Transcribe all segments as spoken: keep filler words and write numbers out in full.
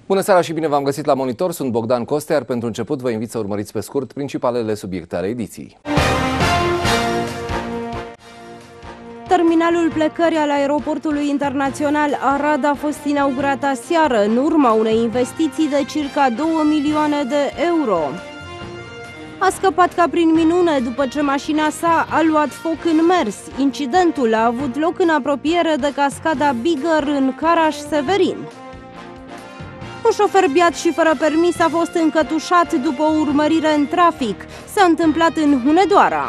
Bună seara și bine v-am găsit la Monitor, sunt Bogdan Coste, iar pentru început vă invit să urmăriți pe scurt principalele subiecte ale ediției. Terminalul plecării al aeroportului internațional Arad a fost inaugurat aseară, în urma unei investiții de circa două milioane de euro. A scăpat ca prin minune după ce mașina sa a luat foc în mers. Incidentul a avut loc în apropiere de cascada Bigger, în Caraș-Severin. Un șofer beat și fără permis a fost încătușat după o urmărire în trafic. S-a întâmplat în Hunedoara.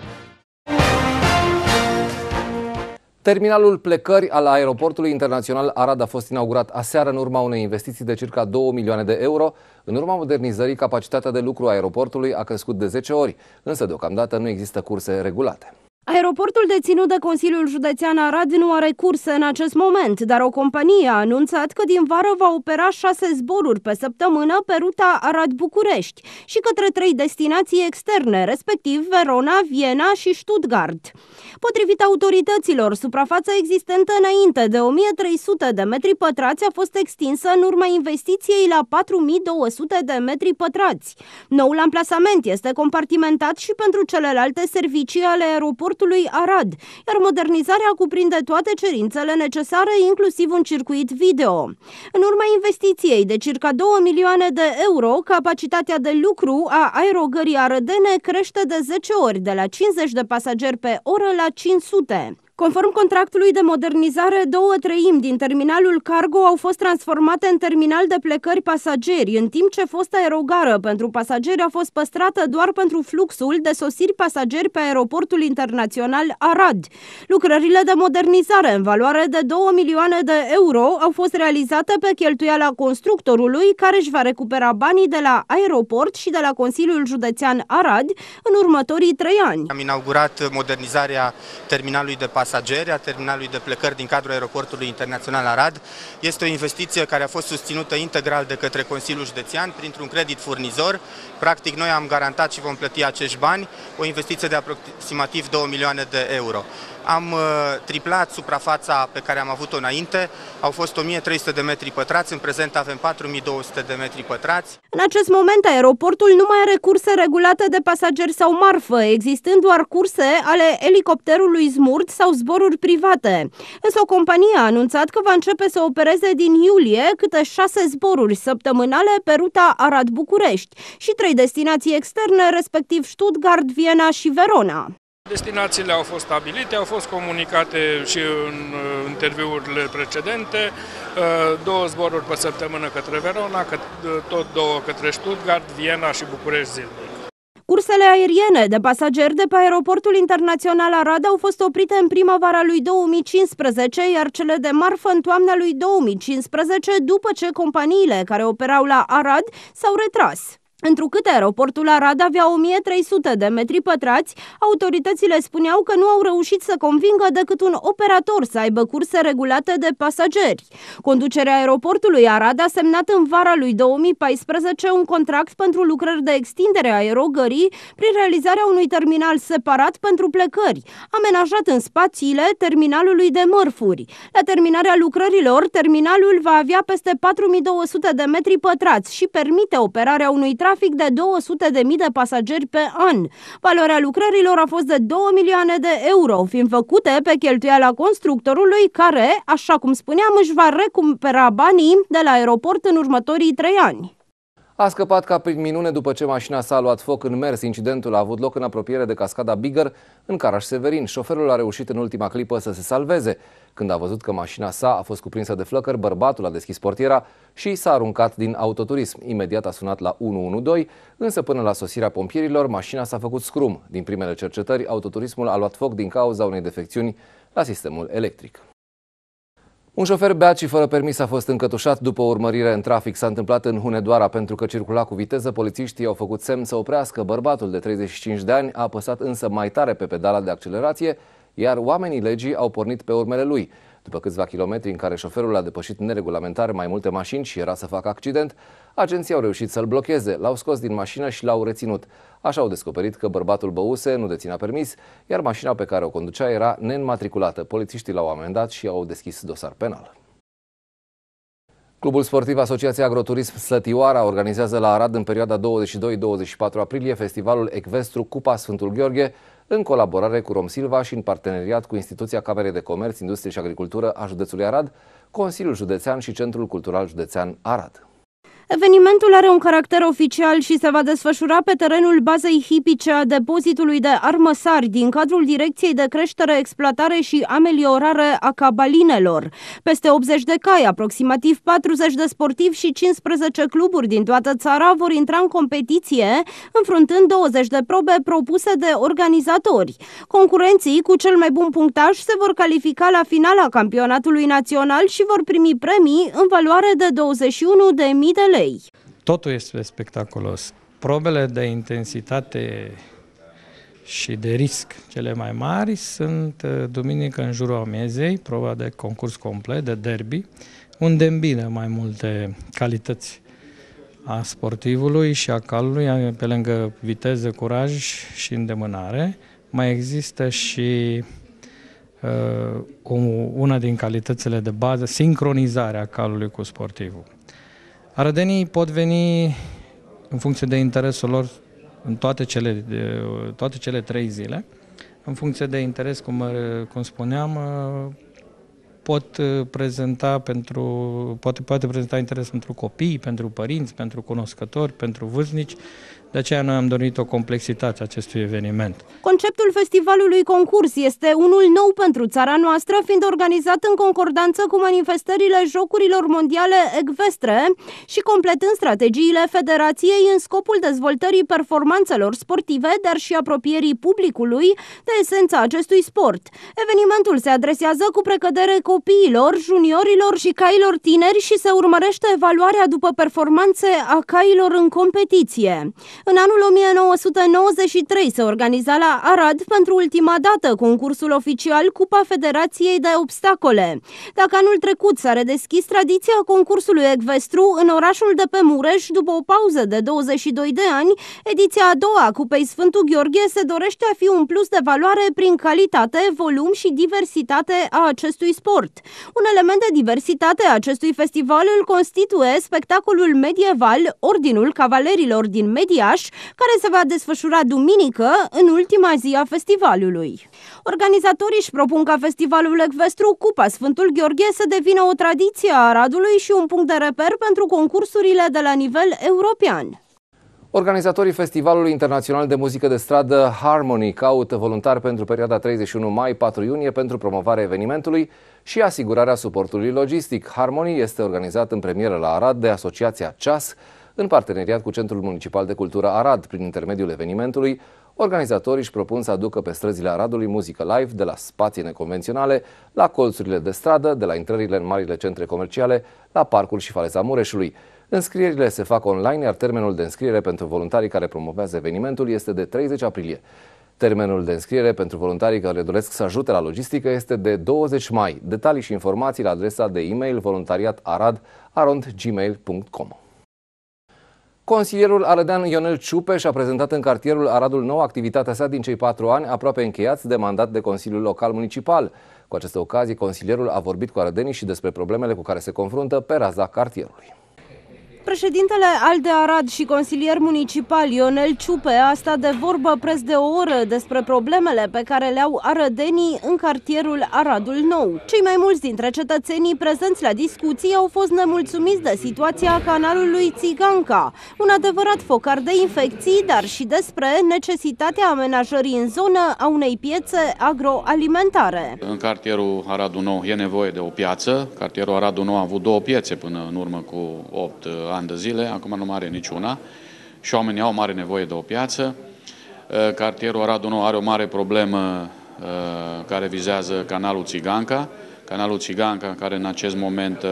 Terminalul plecări al aeroportului internațional Arad a fost inaugurat aseară în urma unei investiții de circa două milioane de euro. În urma modernizării, capacitatea de lucru a aeroportului a crescut de zece ori, însă deocamdată nu există curse regulate. Aeroportul deținut de Consiliul Județean Arad nu are curse în acest moment, dar o companie a anunțat că din vară va opera șase zboruri pe săptămână pe ruta Arad-București și către trei destinații externe, respectiv Verona, Viena și Stuttgart. Potrivit autorităților, suprafața existentă înainte de o mie trei sute de metri pătrați a fost extinsă în urma investiției la patru mii două sute de metri pătrați. Noul amplasament este compartimentat și pentru celelalte servicii ale aeroportului Arad, iar modernizarea cuprinde toate cerințele necesare, inclusiv un circuit video. În urma investiției de circa două milioane de euro, capacitatea de lucru a aerogării arădene crește de zece ori, de la cincizeci de pasageri pe oră la cinci sute. Conform contractului de modernizare, două treimi din terminalul cargo au fost transformate în terminal de plecări pasageri, în timp ce fosta aerogară pentru pasageri a fost păstrată doar pentru fluxul de sosiri pasageri pe aeroportul internațional Arad. Lucrările de modernizare în valoare de două milioane de euro au fost realizate pe cheltuiala constructorului, care își va recupera banii de la aeroport și de la Consiliul Județean Arad în următorii trei ani. Am inaugurat modernizarea terminalului de pasageri, a terminalului de plecări din cadrul aeroportului internațional Arad. Este o investiție care a fost susținută integral de către Consiliul Județean printr-un credit furnizor. Practic, noi am garantat și vom plăti acești bani, o investiție de aproximativ două milioane de euro. Am uh, triplat suprafața pe care am avut-o înainte, au fost o mie trei sute de metri pătrați, în prezent avem patru mii două sute de metri pătrați. În acest moment, aeroportul nu mai are curse regulate de pasageri sau marfă, existând doar curse ale elicopterului Zmurt sau zboruri private. Însă o companie a anunțat că va începe să opereze din iulie câte șase zboruri săptămânale pe ruta Arad-București și trei destinații externe, respectiv Stuttgart, Viena și Verona. Destinațiile au fost stabilite, au fost comunicate și în interviurile precedente, două zboruri pe săptămână către Verona, tot două către Stuttgart, Viena și București zilnic. Cursele aeriene de pasageri de pe aeroportul internațional Arad au fost oprite în primăvara lui două mii cincisprezece, iar cele de marfă în toamna lui două mii cincisprezece, după ce companiile care operau la Arad s-au retras. Întrucât aeroportul Arad avea o mie trei sute de metri pătrați, autoritățile spuneau că nu au reușit să convingă decât un operator să aibă curse regulate de pasageri. Conducerea aeroportului Arad a semnat în vara lui două mii paisprezece un contract pentru lucrări de extindere a aerogării prin realizarea unui terminal separat pentru plecări, amenajat în spațiile terminalului de mărfuri. La terminarea lucrărilor, terminalul va avea peste patru mii două sute de metri pătrați și permite operarea unui trafic de două sute de mii de pasageri pe an. Valoarea lucrărilor a fost de două milioane de euro, fiind făcute pe cheltuiala constructorului care, așa cum spuneam, își va recupera banii de la aeroport în următorii trei ani. A scăpat ca prin minune după ce mașina sa a luat foc în mers. Incidentul a avut loc în apropiere de cascada Bigger, în Caraș-Severin. Șoferul a reușit în ultima clipă să se salveze. Când a văzut că mașina sa a fost cuprinsă de flăcări, bărbatul a deschis portiera și s-a aruncat din autoturism. Imediat a sunat la unu unu doi, însă până la sosirea pompierilor, mașina s-a făcut scrum. Din primele cercetări, autoturismul a luat foc din cauza unei defecțiuni la sistemul electric. Un șofer beat și fără permis a fost încătușat după o urmărire în trafic. S-a întâmplat în Hunedoara. Pentru că circula cu viteză, polițiștii au făcut semn să oprească. Bărbatul de treizeci și cinci de ani a apăsat însă mai tare pe pedala de accelerație, iar oamenii legii au pornit pe urmele lui. După câțiva kilometri în care șoferul a depășit neregulamentar mai multe mașini și era să facă accident, agenții au reușit să-l blocheze, l-au scos din mașină și l-au reținut. Așa au descoperit că bărbatul băuse, nu deținea permis, iar mașina pe care o conducea era neînmatriculată. Polițiștii l-au amendat și au deschis dosar penal. Clubul sportiv Asociația Agroturism Slătioara organizează la Arad în perioada douăzeci și doi - douăzeci și patru aprilie festivalul ecvestru Cupa Sfântul Gheorghe, în colaborare cu Romsilva și în parteneriat cu Instituția Camerei de Comerț, Industrie și Agricultură a județului Arad, Consiliul Județean și Centrul Cultural Județean Arad. Evenimentul are un caracter oficial și se va desfășura pe terenul bazei hipice a depozitului de armăsari din cadrul Direcției de Creștere, Exploatare și Ameliorare a Cabalinelor. Peste optzeci de cai, aproximativ patruzeci de sportivi și cincisprezece cluburi din toată țara vor intra în competiție, înfruntând douăzeci de probe propuse de organizatori. Concurenții cu cel mai bun punctaj se vor califica la finala campionatului național și vor primi premii în valoare de douăzeci și unu de mii de lei. Totul este spectaculos. Probele de intensitate și de risc cele mai mari sunt duminică în jurul amiezei, proba de concurs complet, de derby, unde îmbină mai multe calități a sportivului și a calului, pe lângă viteză, curaj și îndemânare. Mai există și uh, una din calitățile de bază, sincronizarea calului cu sportivul. Arădenii pot veni în funcție de interesul lor în toate cele, toate cele trei zile. În funcție de interes, cum, cum spuneam, pot prezenta pentru, poate, poate prezenta interes pentru copii, pentru părinți, pentru cunoscători, pentru vârstnici. De aceea noi am dorit o complexitate acestui eveniment. Conceptul festivalului concurs este unul nou pentru țara noastră, fiind organizat în concordanță cu manifestările Jocurilor Mondiale Ecvestre și completând strategiile Federației în scopul dezvoltării performanțelor sportive, dar și apropierii publicului de esența acestui sport. Evenimentul se adresează cu precădere copiilor, juniorilor și cailor tineri și se urmărește evaluarea după performanțe a cailor în competiție. În anul o mie nouă sute nouăzeci și trei se organiza la Arad pentru ultima dată concursul oficial Cupa Federației de Obstacole. Dacă anul trecut s-a redeschis tradiția concursului ecvestru în orașul de pe Mureș după o pauză de douăzeci și doi de ani, ediția a doua a Cupei Sfântul Gheorghe se dorește a fi un plus de valoare prin calitate, volum și diversitate a acestui sport. Un element de diversitate a acestui festival îl constituie spectacolul medieval Ordinul Cavalerilor din Mediaș, care se va desfășura duminică, în ultima zi a festivalului. Organizatorii își propun ca festivalul ecvestru Cupa Sfântul Gheorghe să devină o tradiție a Aradului și un punct de reper pentru concursurile de la nivel european. Organizatorii Festivalului Internațional de Muzică de Stradă Harmony caută voluntari pentru perioada treizeci și unu mai - patru iunie pentru promovarea evenimentului și asigurarea suportului logistic. Harmony este organizat în premieră la Arad de Asociația Ceas, în parteneriat cu Centrul Municipal de Cultură Arad. Prin intermediul evenimentului, organizatorii își propun să aducă pe străzile Aradului muzică live, de la spații neconvenționale, la colțurile de stradă, de la intrările în marile centre comerciale, la parcuri și faleza Mureșului. Înscrierile se fac online, iar termenul de înscriere pentru voluntarii care promovează evenimentul este de treizeci aprilie. Termenul de înscriere pentru voluntarii care doresc să ajute la logistică este de douăzeci mai. Detalii și informații la adresa de e-mail voluntariat arad arond gmail punct com. Consilierul arădean Ionel Ciupeș a prezentat în cartierul Aradul Nou activitatea sa din cei patru ani aproape încheiați de mandat de Consiliul Local Municipal. Cu această ocazie, consilierul a vorbit cu arădenii și despre problemele cu care se confruntă pe raza cartierului. Președintele ALDE Arad și consilier municipal Ionel Ciupe a stat de vorbă preț de o oră despre problemele pe care le au arădenii în cartierul Aradul Nou. Cei mai mulți dintre cetățenii prezenți la discuții au fost nemulțumiți de situația canalului Țiganca, un adevărat focar de infecții, dar și despre necesitatea amenajării în zonă a unei piețe agroalimentare. În cartierul Aradul Nou e nevoie de o piață. Cartierul Aradul Nou a avut două piețe până în urmă cu opt ani de zile, acum nu mai are niciuna și oamenii au mare nevoie de o piață. Cartierul Aradul Nou are o mare problemă care vizează canalul Țiganca. Canalul Țiganca, care în acest moment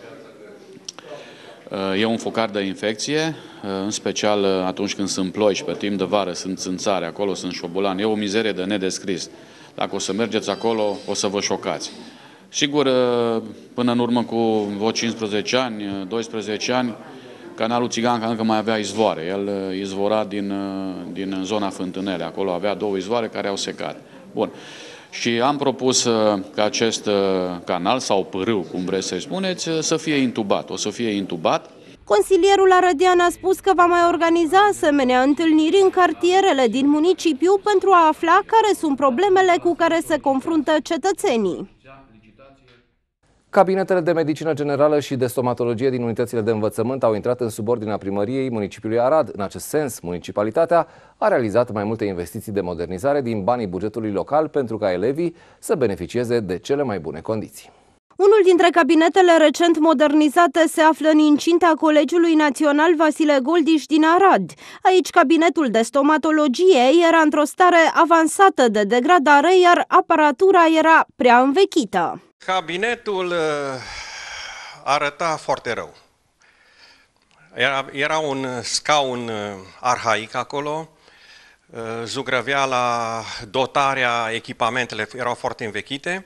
e un focar de infecție, în special atunci când sunt ploi și pe timp de vară sunt țânțare, acolo sunt șobolani. E o mizerie de nedescris. Dacă o să mergeți acolo, o să vă șocați. Sigur, până în urmă cu vreo cincisprezece ani, doisprezece ani, canalul Țiganca încă mai avea izvoare. El izvora din, din zona Fântânele. Acolo avea două izvoare care au secat. Bun. Și am propus ca acest canal, sau pârâu, cum vreți să-i spuneți, să fie intubat. O să fie intubat. Consilierul arădean a spus că va mai organiza asemenea întâlniri în cartierele din municipiu pentru a afla care sunt problemele cu care se confruntă cetățenii. Cabinetele de medicină generală și de stomatologie din unitățile de învățământ au intrat în subordinea primăriei municipiului Arad. În acest sens, municipalitatea a realizat mai multe investiții de modernizare din banii bugetului local pentru ca elevii să beneficieze de cele mai bune condiții. Unul dintre cabinetele recent modernizate se află în incinta Colegiului Național Vasile Goldiș din Arad. Aici cabinetul de stomatologie era într-o stare avansată de degradare, iar aparatura era prea învechită. Cabinetul arăta foarte rău. Era, era un scaun arhaic acolo, zugrăveala, dotarea, echipamentele erau foarte învechite.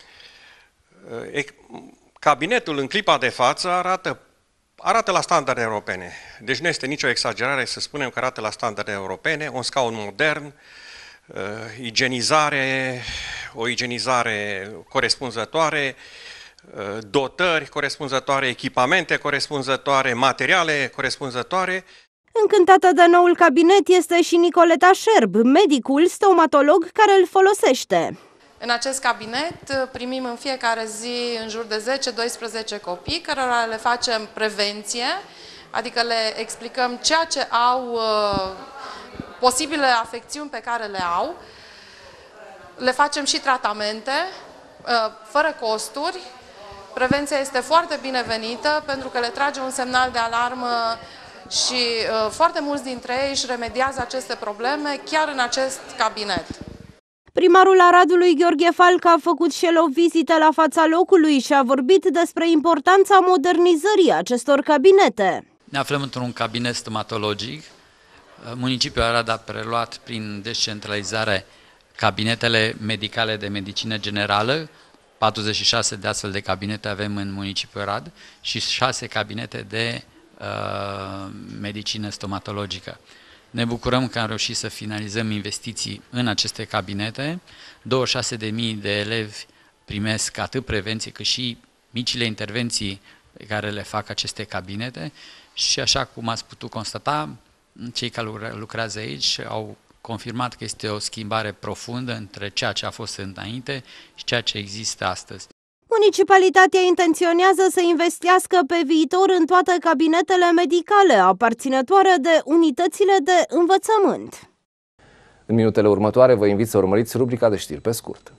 Cabinetul în clipa de față arată, arată la standarde europene. Deci nu este nicio exagerare să spunem că arată la standarde europene, un scaun modern, igienizare, o igienizare corespunzătoare, dotări corespunzătoare, echipamente corespunzătoare, materiale corespunzătoare. Încântată de noul cabinet este și Nicoleta Șerb, medicul stomatolog care îl folosește. În acest cabinet primim în fiecare zi în jur de zece doisprezece copii, cărora le facem prevenție, adică le explicăm ceea ce au, uh, posibile afecțiuni pe care le au, le facem și tratamente, uh, fără costuri. Prevenția este foarte binevenită pentru că le trage un semnal de alarmă și uh, foarte mulți dintre ei își remediază aceste probleme chiar în acest cabinet. Primarul Aradului, Gheorghe Falcă, a făcut și el o vizită la fața locului și a vorbit despre importanța modernizării acestor cabinete. Ne aflăm într-un cabinet stomatologic. Municipiul Arad a preluat prin descentralizare cabinetele medicale de medicină generală. patruzeci și șase de astfel de cabinete avem în municipiul Arad și șase cabinete de uh, medicină stomatologică. Ne bucurăm că am reușit să finalizăm investiții în aceste cabinete. douăzeci și șase de mii de elevi primesc atât prevenție cât și micile intervenții pe care le fac aceste cabinete și așa cum ați putut constata, cei care lucrează aici au confirmat că este o schimbare profundă între ceea ce a fost înainte și ceea ce există astăzi. Municipalitatea intenționează să investească pe viitor în toate cabinetele medicale aparținătoare de unitățile de învățământ. În minutele următoare vă invit să urmăriți rubrica de știri pe scurt.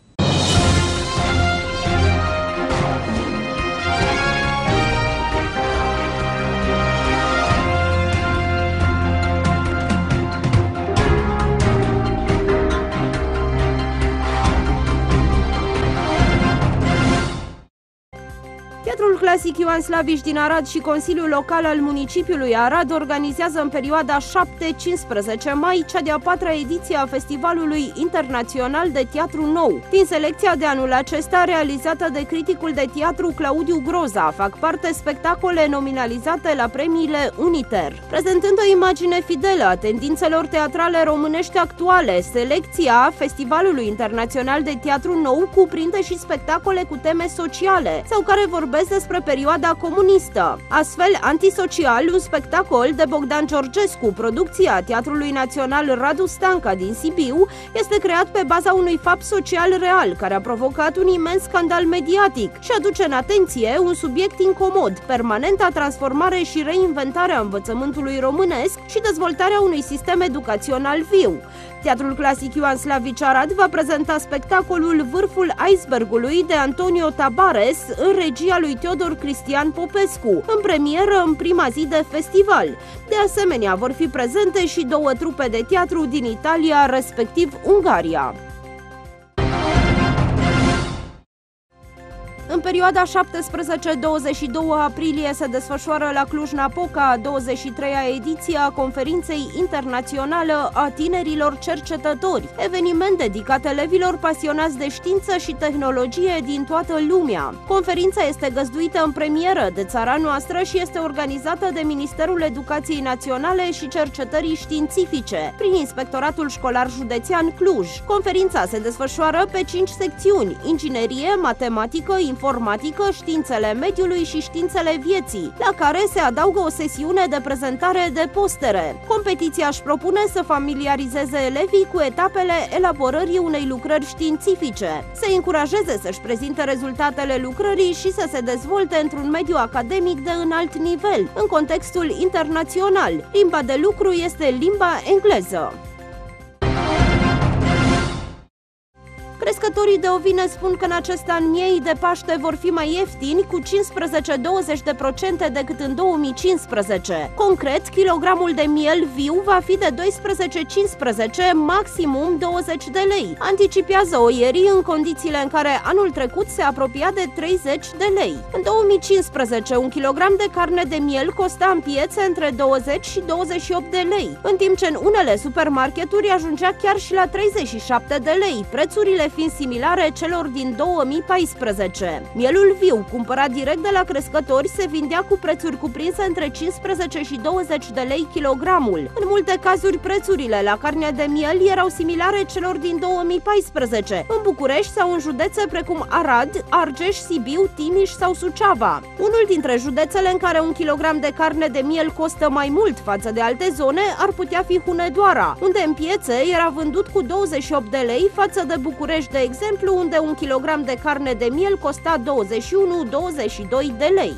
Teatrul Clasic Ioan Slavici din Arad și Consiliul Local al municipiului Arad organizează în perioada șapte cincisprezece mai cea de-a patra ediție a Festivalului Internațional de Teatru Nou. Din selecția de anul acesta, realizată de criticul de teatru Claudiu Groza, fac parte spectacole nominalizate la premiile Uniter. Prezentând o imagine fidelă a tendințelor teatrale românești actuale, selecția Festivalului Internațional de Teatru Nou cuprinde și spectacole cu teme sociale sau care vorbesc despre perioada comunistă. Astfel, Antisocial, un spectacol de Bogdan Georgescu, producția Teatrului Național Radu Stanca din Sibiu, este creat pe baza unui fapt social real care a provocat un imens scandal mediatic și aduce în atenție un subiect incomod, permanenta transformare și reinventare a învățământului românesc și dezvoltarea unui sistem educațional viu. Teatrul Clasic Ioan Slavici Arad va prezenta spectacolul Vârful Icebergului de Antonio Tabares în regia lui Teodor Cristian Popescu, în premieră în prima zi de festival. De asemenea, vor fi prezente și două trupe de teatru din Italia, respectiv Ungaria. În perioada șaptesprezece douăzeci și doi aprilie se desfășoară la Cluj-Napoca a douăzeci și treia ediție a Conferinței Internațională a Tinerilor Cercetători, eveniment dedicat elevilor pasionați de știință și tehnologie din toată lumea. Conferința este găzduită în premieră de țara noastră și este organizată de Ministerul Educației Naționale și Cercetării Științifice, prin Inspectoratul Școlar Județean Cluj. Conferința se desfășoară pe cinci secțiuni: inginerie, matematică, informatică, științele mediului și științele vieții, la care se adaugă o sesiune de prezentare de postere. Competiția își propune să familiarizeze elevii cu etapele elaborării unei lucrări științifice, să încurajeze să-și prezinte rezultatele lucrării și să se dezvolte într-un mediu academic de înalt nivel, în contextul internațional. Limba de lucru este limba engleză. Crescătorii de ovine spun că în acest an miei de Paște vor fi mai ieftini cu cincisprezece douăzeci de procente decât în două mii cincisprezece. Concret, kilogramul de miel viu va fi de doisprezece cincisprezece, maximum douăzeci de lei. Anticipează oierii în condițiile în care anul trecut se apropia de treizeci de lei. În două mii cincisprezece, un kilogram de carne de miel costa în piețe între douăzeci și douăzeci și opt de lei, în timp ce în unele supermarketuri ajungea chiar și la treizeci și șapte de lei, prețurile fiind similare celor din două mii paisprezece. Mielul viu, cumpărat direct de la crescători, se vindea cu prețuri cuprinse între cincisprezece și douăzeci de lei kilogramul. În multe cazuri, prețurile la carnea de miel erau similare celor din două mii paisprezece, în București sau în județe precum Arad, Argeș, Sibiu, Timiș sau Suceava. Unul dintre județele în care un kilogram de carne de miel costă mai mult față de alte zone ar putea fi Hunedoara, unde în piețe era vândut cu douăzeci și opt de lei față de București, de exemplu, unde un kilogram de carne de miel costa douăzeci și unu - douăzeci și doi de lei.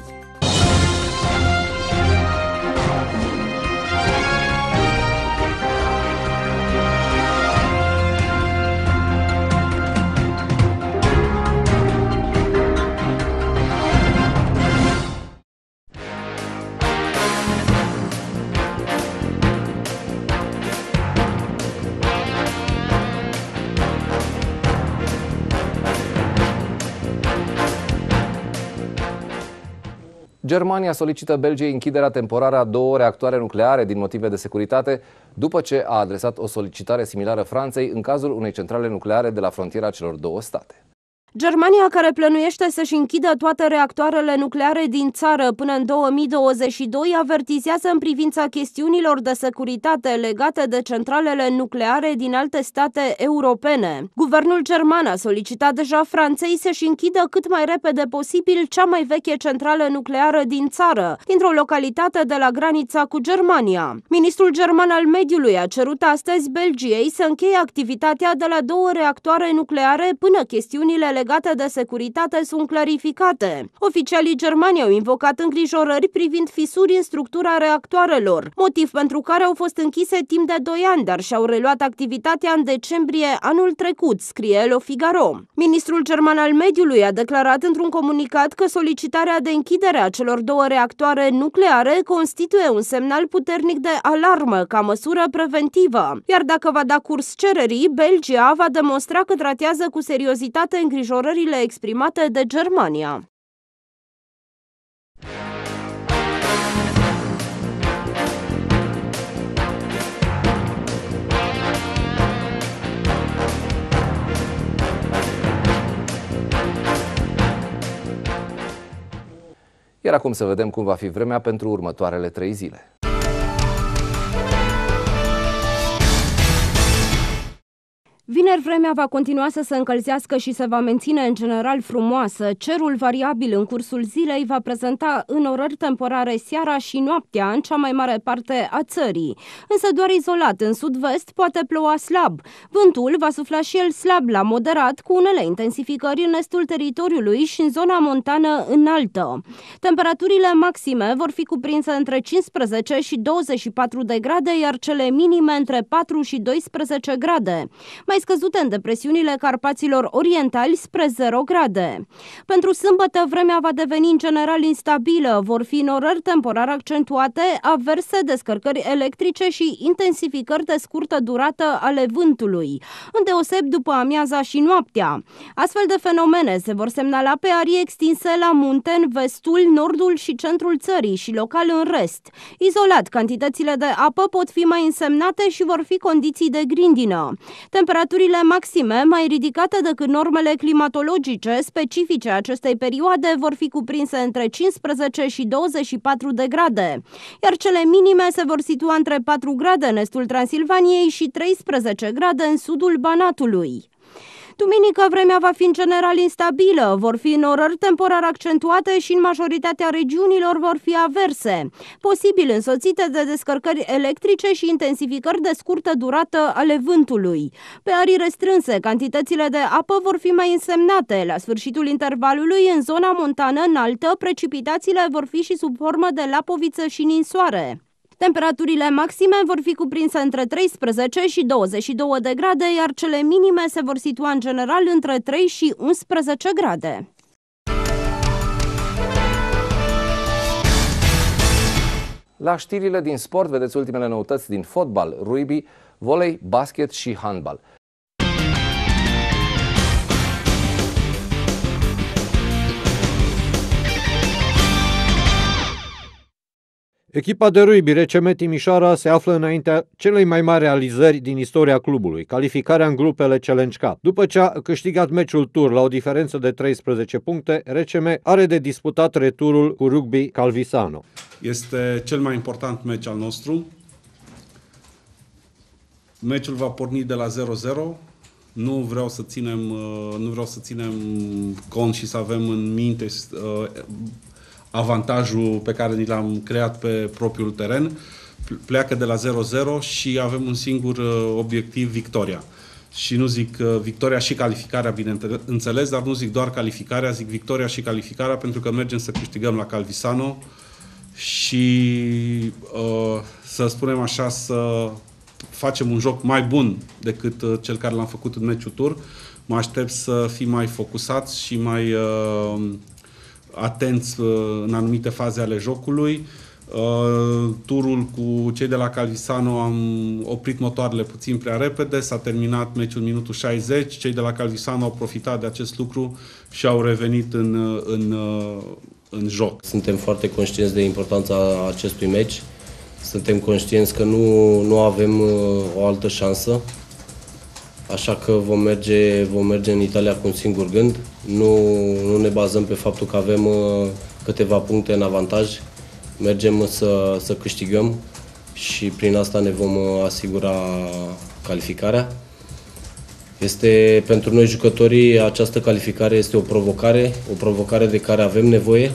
Germania solicită Belgiei închiderea temporară a două reactoare nucleare din motive de securitate, după ce a adresat o solicitare similară Franței în cazul unei centrale nucleare de la frontiera celor două state. Germania, care plănuiește să-și închidă toate reactoarele nucleare din țară până în două mii douăzeci și doi, avertizează în privința chestiunilor de securitate legate de centralele nucleare din alte state europene. Guvernul german a solicitat deja Franței să-și închidă cât mai repede posibil cea mai veche centrală nucleară din țară, dintr-o localitate de la granița cu Germania. Ministrul german al mediului a cerut astăzi Belgiei să încheie activitatea de la două reactoare nucleare până chestiunile legate legate de securitate sunt clarificate. Oficialii germani au invocat îngrijorări privind fisuri în structura reactoarelor, motiv pentru care au fost închise timp de doi ani, dar și-au reluat activitatea în decembrie anul trecut, scrie Le Figaro. Ministrul german al mediului a declarat într-un comunicat că solicitarea de închidere a celor două reactoare nucleare constituie un semnal puternic de alarmă ca măsură preventivă, iar dacă va da curs cererii, Belgia va demonstra că tratează cu seriozitate îngrijorările exprimate de Germania. Iar acum să vedem cum va fi vremea pentru următoarele trei zile. Vineri vremea va continua să se încălzească și se va menține în general frumoasă. Cerul variabil în cursul zilei va prezenta înorări temporare seara și noaptea în cea mai mare parte a țării. Însă doar izolat în sud-vest poate ploua slab. Vântul va sufla și el slab la moderat, cu unele intensificări în estul teritoriului și în zona montană înaltă. Temperaturile maxime vor fi cuprinse între cincisprezece și douăzeci și patru de grade, iar cele minime între patru și doisprezece grade. Mai mai scăzute în depresiunile Carpaților Orientali spre zero grade. Pentru sâmbătă, vremea va deveni în general instabilă, vor fi norări temporar accentuate, averse, descărcări electrice și intensificări de scurtă durată ale vântului, îndeoseb după amiaza și noaptea. Astfel de fenomene se vor semnala pe arii extinse la munte în vestul, nordul și centrul țării și local în rest. Izolat, cantitățile de apă pot fi mai însemnate și vor fi condiții de grindină. Temperaturile maxime mai ridicate decât normele climatologice specifice acestei perioade vor fi cuprinse între cincisprezece și douăzeci și patru de grade, iar cele minime se vor situa între patru grade în estul Transilvaniei și treisprezece grade în sudul Banatului. Duminică vremea va fi în general instabilă, vor fi norări temporar accentuate și în majoritatea regiunilor vor fi averse, posibil însoțite de descărcări electrice și intensificări de scurtă durată ale vântului. Pe arii restrânse, cantitățile de apă vor fi mai însemnate. La sfârșitul intervalului, în zona montană înaltă, precipitațiile vor fi și sub formă de lapoviță și ninsoare. Temperaturile maxime vor fi cuprinse între treisprezece și douăzeci și două de grade, iar cele minime se vor situa în general între trei și unsprezece grade. La știrile din sport vedeți ultimele noutăți din fotbal, rugby, volei, basket și handbal. Echipa de rugby R C M Timișoara se află înaintea celei mai mari realizări din istoria clubului, calificarea în grupele Challenge Cup. După ce a câștigat meciul tur la o diferență de treisprezece puncte, R C M are de disputat returul cu Rugby Calvisano. Este cel mai important meci al nostru. Meciul va porni de la zero zero. Nu vreau să ținem, nu vreau să ținem cont și să avem în minte avantajul pe care ni l-am creat pe propriul teren. Pleacă de la zero zero și avem un singur obiectiv, victoria. Și nu zic victoria și calificarea, bineînțeles, dar nu zic doar calificarea, zic victoria și calificarea, pentru că mergem să câștigăm la Calvisano și, să spunem așa, să facem un joc mai bun decât cel care l-am făcut în meciul tur. Mă aștept să fim mai focusați și mai atenți în anumite faze ale jocului. Turul cu cei de la Calvisano am oprit motoarele puțin prea repede, s-a terminat meciul în minutul șaizeci, cei de la Calvisano au profitat de acest lucru și au revenit în, în, în joc. Suntem foarte conștienți de importanța acestui meci, suntem conștienți că nu, nu avem o altă șansă, așa că vom merge, vom merge în Italia cu un singur gând. Nu, nu ne bazăm pe faptul că avem uh, câteva puncte în avantaj. Mergem să, să câștigăm și prin asta ne vom uh, asigura calificarea. Este, pentru noi jucătorii, această calificare este o provocare, o provocare de care avem nevoie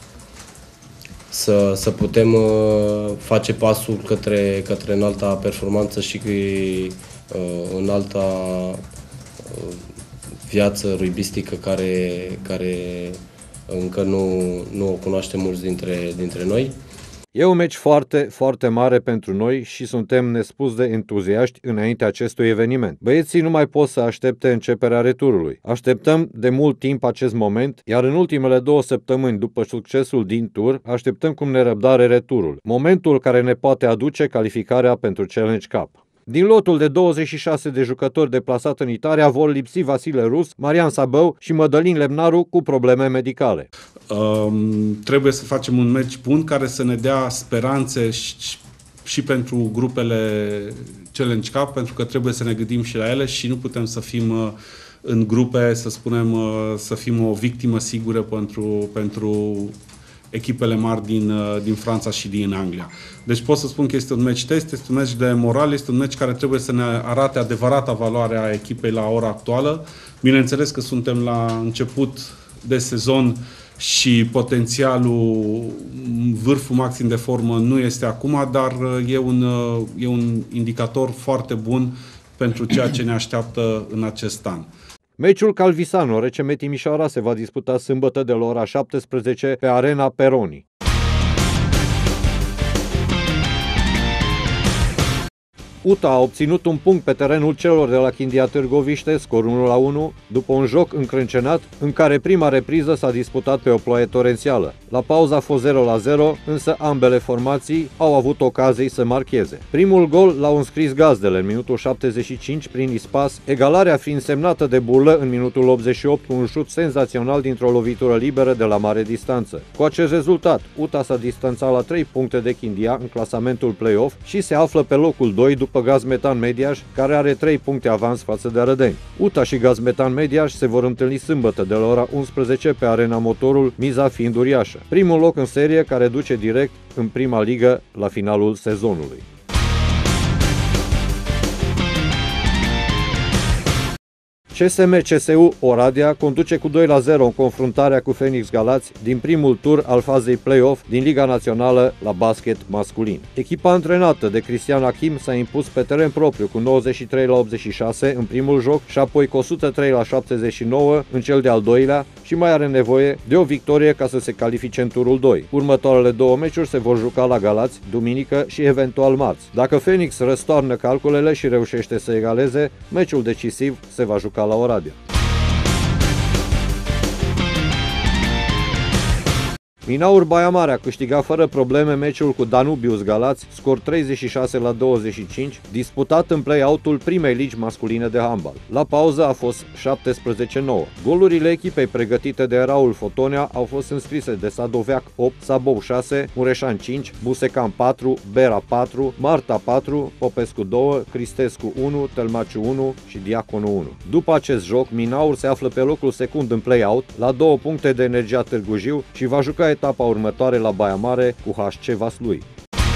să, să putem uh, face pasul către, către înalta performanță și uh, în alta uh, viață rugbistică care, care încă nu, nu o cunoaștem mulți dintre, dintre noi. E un meci foarte, foarte mare pentru noi și suntem nespus de entuziaști înaintea acestui eveniment. Băieții nu mai pot să aștepte începerea returului. Așteptăm de mult timp acest moment, iar în ultimele două săptămâni după succesul din tur, așteptăm cu nerăbdare returul, momentul care ne poate aduce calificarea pentru Challenge Cup. Din lotul de douăzeci și șase de jucători deplasat în Italia vor lipsi Vasile Rus, Marian Sabău și Mădălin Lemnaru cu probleme medicale. Um, trebuie să facem un meci bun care să ne dea speranțe și, și pentru grupele Challenge Cup, pentru că trebuie să ne gândim și la ele și nu putem să fim uh, în grupe, să spunem, uh, să fim o victimă sigură pentru, pentru echipele mari din, din Franța și din Anglia. Deci pot să spun că este un meci test, este un meci de moral, este un meci care trebuie să ne arate adevărata valoare a echipei la ora actuală. Bineînțeles că suntem la început de sezon și potențialul, vârful maxim de formă nu este acum, dar e un, e un indicator foarte bun pentru ceea ce ne așteaptă în acest an. Meciul Calvisano R C M Timișoara se va disputa sâmbătă de la ora șaptesprezece pe Arena Peroni. U T A a obținut un punct pe terenul celor de la Chindia Târgoviște, scor unu la unu, după un joc încrâncenat în care prima repriză s-a disputat pe o ploaie torențială. La pauză a fost zero la zero, însă ambele formații au avut ocazii să marcheze. Primul gol l-au înscris gazdele în minutul șaptezeci și cinci prin ispas, egalarea fiind semnată de Burlă în minutul optzeci și opt cu un șut senzațional dintr-o lovitură liberă de la mare distanță. Cu acest rezultat, U T A s-a distanțat la trei puncte de Chindia în clasamentul play-off și se află pe locul doi după Gazmetan Mediaș, care are trei puncte avans față de Arădeni. U T A și Gazmetan Mediaș se vor întâlni sâmbătă de la ora unsprezece pe Arena Motorul, miza fiind uriașă. Primul loc în serie care duce direct în prima ligă la finalul sezonului. C S M C S U Oradea conduce cu doi la zero în confruntarea cu Phoenix Galați din primul tur al fazei play-off din Liga Națională la basket masculin. Echipa antrenată de Cristian Achim s-a impus pe teren propriu cu nouăzeci și trei la optzeci și șase în primul joc și apoi cu o sută trei la șaptezeci și nouă în cel de-al doilea și mai are nevoie de o victorie ca să se califice în turul doi. Următoarele două meciuri se vor juca la Galați, duminică și eventual marți. Dacă Phoenix răstoarnă calculele și reușește să egaleze, meciul decisiv se va juca la Oradea. Minaur Baia Mare a câștigat fără probleme meciul cu Danubius Galați, scor treizeci și șase la douăzeci și cinci, disputat în play-out-ul primei ligi masculine de handbal. La pauză a fost șaptesprezece nouă. Golurile echipei pregătite de Raul Fotonea au fost înscrise de Sadoveac opt, Sabou șase, Mureșan cinci, Busecan patru, Bera patru, Marta patru, Popescu doi, Cristescu unu, Tălmaciu unu și Diaconu unu. După acest joc, Minaur se află pe locul secund în play-out, la două puncte de Energia Târgu Jiu și va juca etapa următoare la Baia Mare cu H C Vaslui.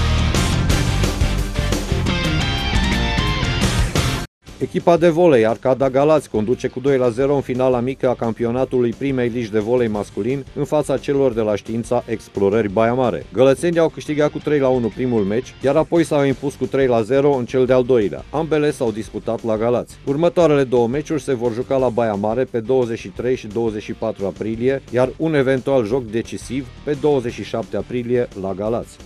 Echipa de volei Arcada Galați conduce cu doi la zero în finala mică a campionatului primei ligi de volei masculin în fața celor de la Știința Explorări Baia Mare. Gălățenii au câștigat cu trei la unu primul meci, iar apoi s-au impus cu trei la zero în cel de-al doilea. Ambele s-au disputat la Galați. Următoarele două meciuri se vor juca la Baia Mare pe douăzeci și trei și douăzeci și patru aprilie, iar un eventual joc decisiv pe douăzeci și șapte aprilie la Galați.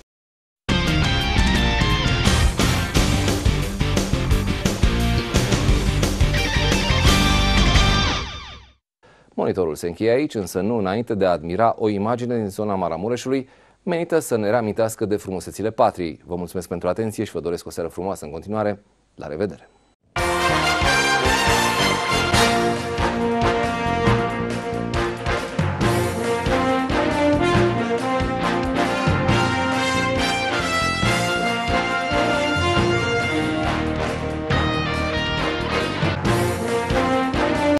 Monitorul se încheie aici, însă nu înainte de a admira o imagine din zona Maramureșului menită să ne reamintească de frumusețile patriei. Vă mulțumesc pentru atenție și vă doresc o seară frumoasă în continuare. La revedere!